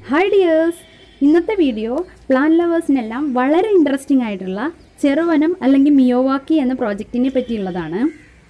Hi dears! ഇന്നത്തെ video plant ലവേഴ്സിനെല്ലാം വളരെ ഇൻട്രസ്റ്റിംഗ് ആയിട്ടുള്ള ചെറുവനം അല്ലെങ്കിൽ മിയോവാക്കി എന്ന പ്രോജക്റ്റിനെ പറ്റിയുള്ളതാണ്.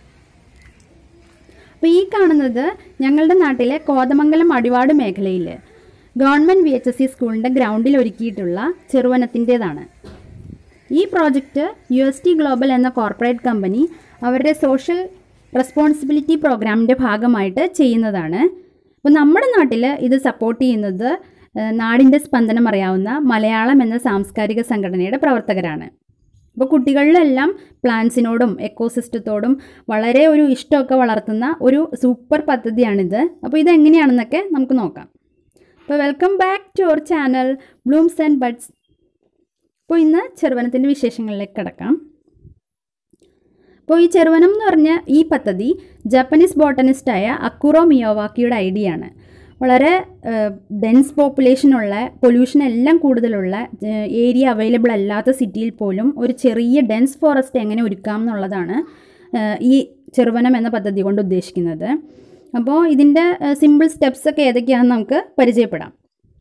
അപ്പോൾ ഈ കാണുന്നത് ഞങ്ങളുടെ നാട്ടിലെ കോതമംഗലം അടിവാട് മേഖലയിൽ ഗവൺമെൻറ് VHSE സ്കൂളിൻ്റെ ഗ്രൗണ്ടിൽ ഒരുക്കിയിട്ടുള്ള ചെറുവനത്തിൻ്റേതാണ്. ഈ പ്രോജക്റ്റ് UST ഗ്ലോബൽ എന്ന കോർപ്പറേറ്റ് കമ്പനി അവരുടെ സോഷ്യൽ റെസ്പോൺസിബിലിറ്റി പ്രോഗ്രാമിൻ്റെ ഭാഗമായിട്ട് ചെയ്യുന്നതാണ്. അപ്പോൾ നമ്മുടെ നാട്ടിൽ ഇത് സപ്പോർട്ട് ചെയ്യുന്നത് നാടിൻ്റെ സ്പന്ദനം അറിയാവുന്ന മലയാളം എന്ന സാംസ്കാരിക സംഘടനയുടെ പ്രവർത്തകരാണ്. അപ്പോൾ കുട്ടികളിലെല്ലാം പ്ലാന്റ്സിനോടും എക്കോസിസ്റ്റത്തോടും വളരെ ഒരു ഇഷ്ടമൊക്കെ വളർത്തുന്ന ഒരു സൂപ്പർ പദ്ധതിയാണിത്. അപ്പോൾ ഇതെങ്ങനെയാണെന്നൊക്കെ നമുക്ക് നോക്കാം. അപ്പോൾ welcome back to our channel blooms and buds. അപ്പോൾ ഇന്ന് ചെറുവനത്തിൻ്റെ വിശേഷങ്ങളിലേക്ക് കിടക്കാം. അപ്പോൾ ഈ ചെറുവനം എന്ന് പറഞ്ഞ ഈ പദ്ധതി ജാപ്പനീസ് ബോട്ടണിസ്റ്റായ അക്കുറോ മിയോവാക്കിയുടെ ഐഡിയ ആണ്. വളരെ ഡെൻസ് പോപ്പുലേഷനുള്ള പൊല്യൂഷൻ എല്ലാം കൂടുതലുള്ള ഏരിയ അവൈലബിൾ അല്ലാത്ത സിറ്റിയിൽ പോലും ഒരു ചെറിയ ഡെൻസ് ഫോറസ്റ്റ് എങ്ങനെ ഒരുക്കാം എന്നുള്ളതാണ് ഈ ചെറുവനം എന്ന പദ്ധതി കൊണ്ട് ഉദ്ദേശിക്കുന്നത്. അപ്പോൾ ഇതിൻ്റെ സിമ്പിൾ സ്റ്റെപ്സൊക്കെ ഏതൊക്കെയാണെന്ന് നമുക്ക് പരിചയപ്പെടാം.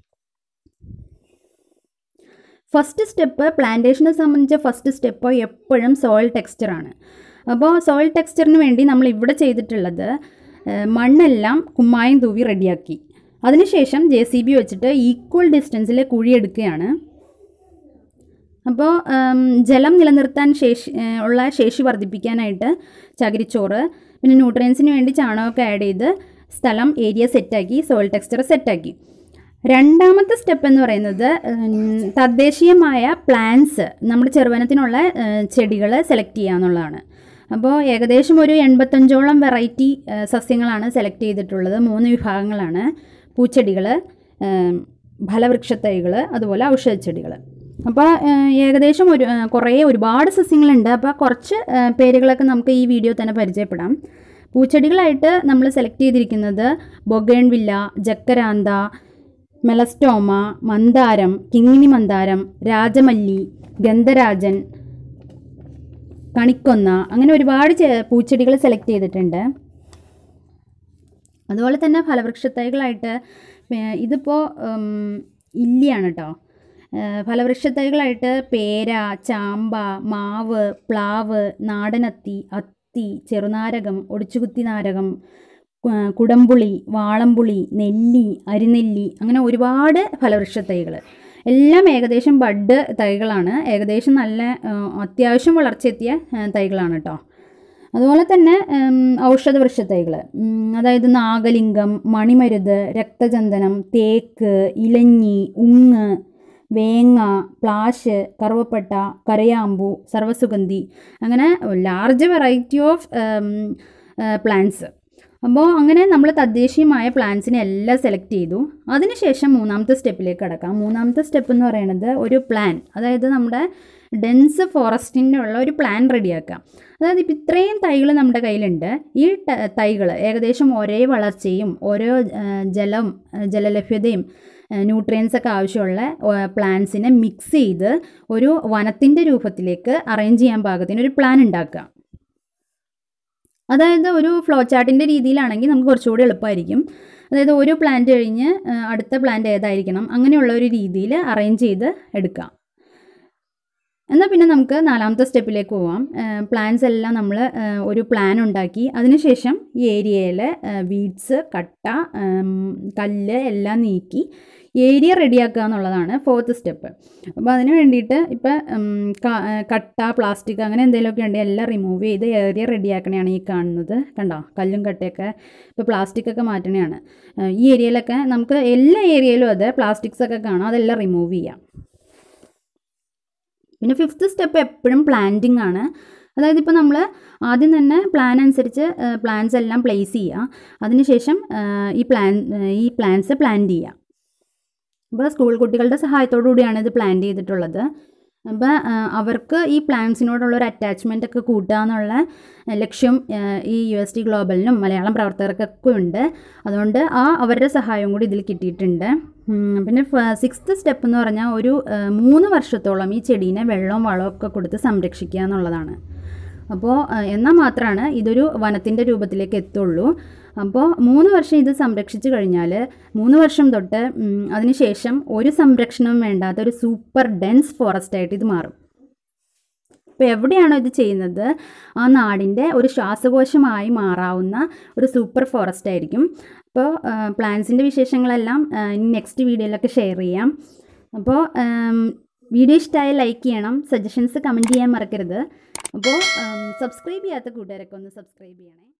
ഫസ്റ്റ് സ്റ്റെപ്പ്, പ്ലാന്റേഷനെ സംബന്ധിച്ച ഫസ്റ്റ് സ്റ്റെപ്പ് എപ്പോഴും സോയിൽ ടെക്സ്ചറാണ്. അപ്പോൾ സോയിൽ ടെക്സ്ചറിന് വേണ്ടി നമ്മൾ ഇവിടെ ചെയ്തിട്ടുള്ളത് മണ്ണെല്ലാം കുമ്മായം തൂവി റെഡിയാക്കി അതിനുശേഷം JCB വെച്ചിട്ട് ഈക്വൽ ഡിസ്റ്റൻസിൽ കുഴിയെടുക്കുകയാണ്. അപ്പോൾ ജലം നിലനിർത്താൻ ശേഷി വർദ്ധിപ്പിക്കാനായിട്ട് ചകിരിച്ചോറ്, പിന്നെ ന്യൂട്രിയൻസിന് വേണ്ടി ചാണകമൊക്കെ ആഡ് ചെയ്ത് സ്ഥലം ഏരിയ സെറ്റാക്കി, സോയിൽ ടെക്സ്ചർ സെറ്റാക്കി. രണ്ടാമത്തെ സ്റ്റെപ്പ് എന്ന് പറയുന്നത് തദ്ദേശീയമായ പ്ലാന്റ്സ്, നമ്മുടെ ചെറുവനത്തിനുള്ള ചെടികൾ സെലക്ട് ചെയ്യുക എന്നുള്ളതാണ്. അപ്പോൾ ഏകദേശം ഒരു 85ഓളം വെറൈറ്റി സസ്യങ്ങളാണ് സെലക്ട് ചെയ്തിട്ടുള്ളത്. 3 വിഭാഗങ്ങളാണ്: പൂച്ചെടികൾ, ഫലവൃക്ഷത്തൈകൾ, അതുപോലെ ഔഷധച്ചെടികൾ. അപ്പോൾ ഏകദേശം ഒരുപാട് സസ്യങ്ങളുണ്ട്. അപ്പോൾ കുറച്ച് പേരുകളൊക്കെ നമുക്ക് ഈ വീഡിയോ തന്നെ പരിചയപ്പെടാം. പൂച്ചെടികളായിട്ട് നമ്മൾ സെലക്ട് ചെയ്തിരിക്കുന്നത് ബൊഗേൺവില്ല, ജക്കരാന്ത, മെലസ്റ്റോമ, മന്ദാരം, കിങ്ങിണി മന്ദാരം, രാജമല്ലി, ഗന്ധരാജൻ, കണിക്കൊന്ന, അങ്ങനെ ഒരുപാട് പൂച്ചെടികൾ സെലക്ട് ചെയ്തിട്ടുണ്ട്. അതുപോലെ തന്നെ ഫലവൃക്ഷത്തൈകളായിട്ട് ഇതിപ്പോൾ ഇല്ലിയാണ് കേട്ടോ. ഫലവൃക്ഷത്തൈകളായിട്ട് പേര, ചാമ്പ, മാവ്, പ്ലാവ്, നാടനത്തി, അത്തി, ചെറുനാരകം, ഒടിച്ചുകുത്തി നാരകം, കുടംപുളി, വാളംപുളി, നെല്ലി, അരിനെല്ലി, അങ്ങനെ ഒരുപാട് ഫലവൃക്ഷത്തൈകൾ. എല്ലാം ഏകദേശം ബഡ് തൈകളാണ്. ഏകദേശം നല്ല അത്യാവശ്യം വളർച്ചയെത്തിയ തൈകളാണ് കേട്ടോ. അതുപോലെ തന്നെ ഔഷധവൃക്ഷ തൈകൾ, അതായത് നാഗലിംഗം, മണിമരുത്, രക്തചന്ദനം, തേക്ക്, ഇലഞ്ഞി, ഉങ്ങ്, വേങ്ങ, പ്ലാശ്, കറുവപ്പട്ട, കരയാമ്പു, സർവ്വസുഗന്ധി, അങ്ങനെ ലാർജ് വെറൈറ്റി ഓഫ് പ്ലാന്റ്സ്. അപ്പോൾ അങ്ങനെ നമ്മൾ തദ്ദേശീയമായ പ്ലാന്റ്സിനെ എല്ലാം സെലക്ട് ചെയ്തു. അതിനുശേഷം മൂന്നാമത്തെ സ്റ്റെപ്പിലേക്ക് കടക്കാം. മൂന്നാമത്തെ സ്റ്റെപ്പ് എന്ന് പറയുന്നത് ഒരു പ്ലാൻ, അതായത് നമ്മുടെ ഡെൻസ് ഫോറസ്റ്റിൻ്റെ ഉള്ള ഒരു പ്ലാൻ റെഡിയാക്കാം. അതായത് ഇപ്പോൾ ഇത്രയും തൈകൾ നമ്മുടെ കയ്യിലുണ്ട്. ഈ തൈകൾ ഏകദേശം ഒരേ വളർച്ചയും ഓരോ ജലലഭ്യതയും ന്യൂട്രിയൻസൊക്കെ ആവശ്യമുള്ള പ്ലാന്റ്സിനെ മിക്സ് ചെയ്ത് ഒരു വനത്തിൻ്റെ രൂപത്തിലേക്ക് അറേഞ്ച് ചെയ്യാൻ പാകത്തിന് ഒരു പ്ലാൻ ഉണ്ടാക്കുക. അതായത് ഒരു ഫ്ലോ ചാർട്ടിൻ്റെ രീതിയിലാണെങ്കിൽ നമുക്ക് കുറച്ചുകൂടി എളുപ്പമായിരിക്കും. അതായത് ഒരു പ്ലാന്റ് കഴിഞ്ഞ് അടുത്ത പ്ലാന്റ് ഏതായിരിക്കണം, അങ്ങനെയുള്ള ഒരു രീതിയിൽ അറേഞ്ച് ചെയ്ത് എടുക്കാം. എന്നാൽ പിന്നെ നമുക്ക് നാലാമത്തെ സ്റ്റെപ്പിലേക്ക് പോവാം. പ്ലാന്റ്സ് എല്ലാം നമ്മൾ ഒരു പ്ലാൻ ഉണ്ടാക്കി അതിനുശേഷം ഈ ഏരിയയിൽ വീഡ്സ്, കട്ട, കല്ല് എല്ലാം നീക്കി ഏരിയ റെഡിയാക്കുക എന്നുള്ളതാണ് ഫോർത്ത് സ്റ്റെപ്പ്. അപ്പോൾ അതിന് വേണ്ടിയിട്ട് ഇപ്പം കട്ട, പ്ലാസ്റ്റിക് അങ്ങനെ എന്തെങ്കിലുമൊക്കെ ഉണ്ടെങ്കിൽ എല്ലാം റിമൂവ് ചെയ്ത് ഏരിയ റെഡിയാക്കണതാണ് ഈ കാണുന്നത്. കണ്ടോ, കല്ലും കട്ടയൊക്കെ ഇപ്പോൾ പ്ലാസ്റ്റിക്കൊക്കെ മാറ്റണതാണ്. ഈ ഏരിയയിലൊക്കെ നമുക്ക് എല്ലാ ഏരിയയിലും അത് പ്ലാസ്റ്റിക്സൊക്കെ കാണാം, അതെല്ലാം റിമൂവ് ചെയ്യാം. പിന്നെ ഫിഫ്ത്ത് സ്റ്റെപ്പ് എപ്പോഴും പ്ലാന്റിംഗ് ആണ്. അതായത് ഇപ്പോൾ നമ്മൾ ആദ്യം തന്നെ പ്ലാൻ അനുസരിച്ച് പ്ലാന്റ്സ് എല്ലാം പ്ലേസ് ചെയ്യുക. അതിനുശേഷം ഈ പ്ലാന്റ്സ് പ്ലാന്റ് ചെയ്യുക. അപ്പോൾ സ്കൂൾ കുട്ടികളുടെ സഹായത്തോടു കൂടിയാണ് ഇത് പ്ലാൻ ചെയ്തിട്ടുള്ളത്. അപ്പോൾ അവർക്ക് ഈ പ്ലാന്റ്സിനോടുള്ളൊരു അറ്റാച്ച്മെൻ്റ് ഒക്കെ കൂട്ടുക എന്നുള്ള ലക്ഷ്യം ഈ UST ഗ്ലോബലിനും മലയാളം പ്രവർത്തകർക്കൊക്കെ ഉണ്ട്. അതുകൊണ്ട് അവരുടെ സഹായവും കൂടി ഇതിൽ കിട്ടിയിട്ടുണ്ട്. പിന്നെ സിക്സ്ത് സ്റ്റെപ്പ് എന്ന് പറഞ്ഞാൽ ഒരു 3 വർഷത്തോളം ഈ ചെടീനെ വെള്ളവും വളമൊക്കെ കൊടുത്ത് സംരക്ഷിക്കുക എന്നുള്ളതാണ്. അപ്പോൾ എന്നാൽ മാത്രമാണ് ഇതൊരു വനത്തിൻ്റെ രൂപത്തിലേക്ക് എത്തുള്ളൂ. അപ്പോൾ 3 വർഷം ഇത് സംരക്ഷിച്ചു കഴിഞ്ഞാൽ 3 വർഷം തൊട്ട് അതിനുശേഷം ഒരു സംരക്ഷണവും വേണ്ടാത്ത ഒരു സൂപ്പർ ഡെൻസ് ഫോറസ്റ്റ് ആയിട്ട് ഇത് മാറും. അപ്പോൾ എവിടെയാണോ ഇത് ചെയ്യുന്നത് ആ നാടിൻ്റെ ഒരു ശ്വാസകോശമായി മാറാവുന്ന ഒരു സൂപ്പർ ഫോറസ്റ്റ് ആയിരിക്കും. അപ്പോൾ പ്ലാന്റ്സിൻ്റെ വിശേഷങ്ങളെല്ലാം ഇനി നെക്സ്റ്റ് വീഡിയോയിലൊക്കെ ഷെയർ ചെയ്യാം. അപ്പോൾ വീഡിയോ ഇഷ്ടമായ ലൈക്ക് ചെയ്യണം, സജഷൻസ് കമൻറ്റ് ചെയ്യാൻ മറക്കരുത്. അപ്പോൾ സബ്സ്ക്രൈബ് ചെയ്യാത്ത കൂട്ടുകാരൊക്കെ ഒന്ന് സബ്സ്ക്രൈബ് ചെയ്യണേ.